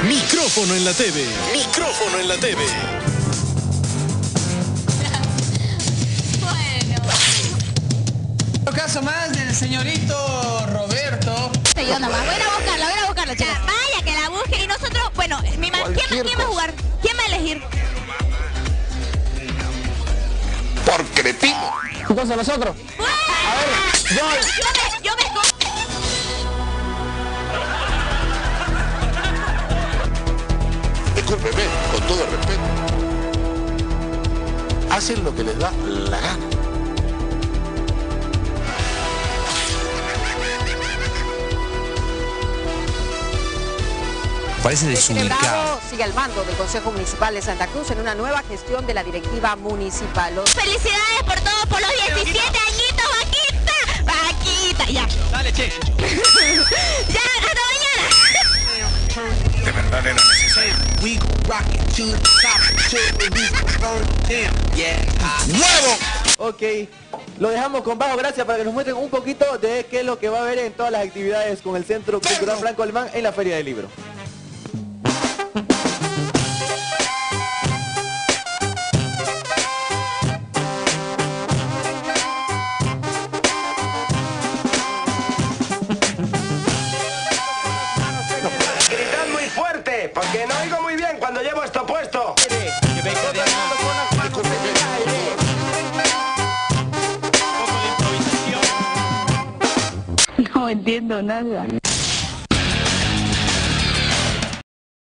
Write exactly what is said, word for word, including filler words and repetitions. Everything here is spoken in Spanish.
Micrófono en la T V. Micrófono en la T V. Bueno. Otro caso más del señorito Roberto. Yo nomás. Voy a ir a buscarla, voy a ir a buscarla, chicas. Vaya, que la busque y nosotros, bueno, mi ma... ¿quién, ¿quién va a jugar? ¿Quién va a elegir? Por cretino. Entonces nosotros. Bueno. A ver, yo... Yo me... Yo me... Discúlpeme, con todo el respeto. Hacen lo que les da la gana. Parece desubicado. Bravo sigue al mando del Consejo Municipal de Santa Cruz en una nueva gestión de la directiva municipal. Los... Felicidades por todo, por los diecisiete añitos, Vaquita. Vaquita, ya. Dale, che. Ya, hasta mañana. De verdad era necesario. ¡Nuevo! Ok, lo dejamos con bajo, gracias, para que nos muestren un poquito de qué es lo que va a haber en todas las actividades con el Centro Cultural Franco Alemán en la Feria del Libro. Gritad muy fuerte, porque no oigo muy bien cuando llevo esto puesto. No entiendo nada.